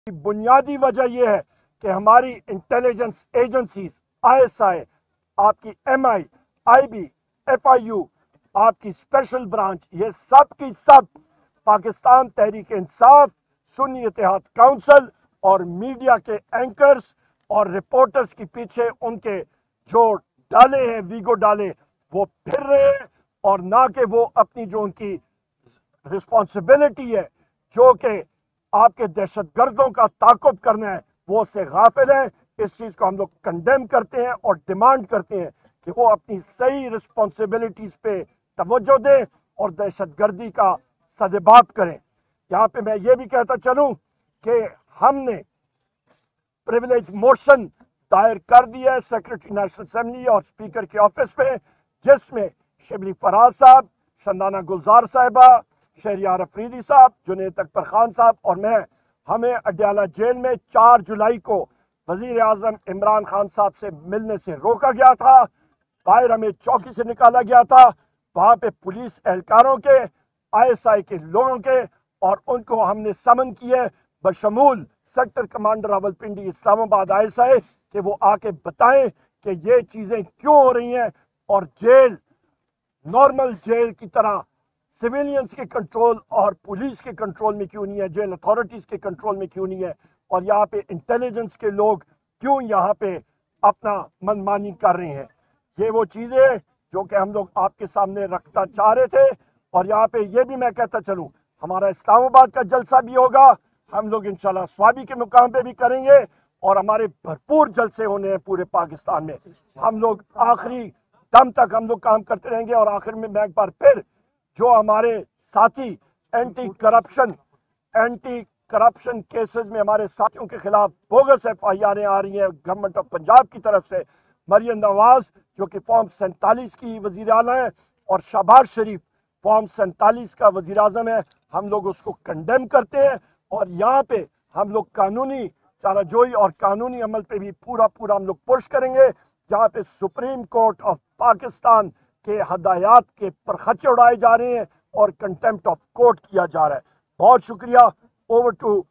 की बुनियादी वजह यह है कि हमारी इंटेलिजेंस एजेंसीज ISI, आपकी MI, IB, FIU, आपकी स्पेशल ब्रांच, ये सब की सब पाकिस्तान तहरीक इंसाफ, सुन्नी इत्तेहाद काउंसिल और मीडिया के एंकर्स और रिपोर्टर्स के पीछे उनके जो डाले हैं वीगो डाले वो फिर रहे हैं, और ना कि वो अपनी जो उनकी रिस्पॉन्सिबिलिटी है जो कि आपके दहशतगर्दों का ताक़ुब करना है वो उससे गाफिल है। इस चीज़ को हम लोग कंडेम करते हैं और डिमांड करते हैं कि वो अपनी सही रिस्पॉन्सिबिलिटीज़ पे तवज्जो दें और दहशतगर्दी का सदेबाप करें। यहाँ पे मैं ये भी कहता चलूँ कि हमने प्रिविलेज मोशन दायर कर दिया है सेक्रेटरी नेशनल असेंबली और स्पीकर के ऑफिस में, जिसमें शिबली फराज साहब, शंदाना गुलजार साहिबा, शहरियार अफरीदी साहब, जुनेद अकबर खान साहब और मैं, हमें अडयाला जेल में 4 जुलाई को वजीर आजम इमरान खान साहब से मिलने से रोका गया था। बाहर हमें चौकी से निकाला गया था, वहां पे पुलिस एहलकारों के, ISI के लोगों के, और उनको हमने समन किए बशमूल sector commander Rawalpindi Islamabad ISI कि वो आके बताएं कि ये चीजें क्यों हो रही हैं और जेल नॉर्मल जेल की तरह सिविलियंस के कंट्रोल और पुलिस के कंट्रोल में क्यों नहीं है, जेल अथॉरिटीज के कंट्रोल में क्यों नहीं है, और यहाँ पे इंटेलिजेंस के लोग क्यों यहाँ पे अपना मनमानी कर रहे हैं। ये वो चीजें जो कि हम लोग आपके सामने रखना चाह रहे थे। और यहाँ पे ये भी मैं कहता चलूँ, हमारा इस्लामाबाद का जलसा भी होगा, हम लोग इंशाल्लाह स्वाबी के मुकाम पे भी करेंगे और हमारे भरपूर जलसे होने हैं पूरे पाकिस्तान में। हम लोग आखिरी दम तक हम लोग काम करते रहेंगे। और आखिर में मैं एक बार फिर जो हमारे साथी एंटी करप्शन केसेस में हमारे साथियों के खिलाफ बोगस FIR आ रही हैं गवर्नमेंट ऑफ पंजाब की तरफ से, मरियम नवाज जो कि फॉर्म 47 की वजीर आला है और शहबाज शरीफ फॉर्म 47 का वजीर आजम है, हम लोग उसको कंडेम करते हैं। और यहाँ पे हम लोग कानूनी चाराजोई और कानूनी अमल पे भी पूरा हम लोग पुश करेंगे, जहाँ पे सुप्रीम कोर्ट ऑफ पाकिस्तान के हदायत के परखचे उड़ाए जा रहे हैं और कंटेम्प्ट ऑफ कोर्ट किया जा रहा है। बहुत शुक्रिया। Over to